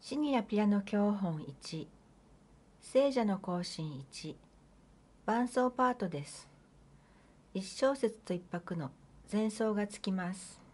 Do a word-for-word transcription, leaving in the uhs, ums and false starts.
シニアピアノ教本いち、聖者の行進いち、伴奏パートです。いち小節といっ拍の前奏がつきます。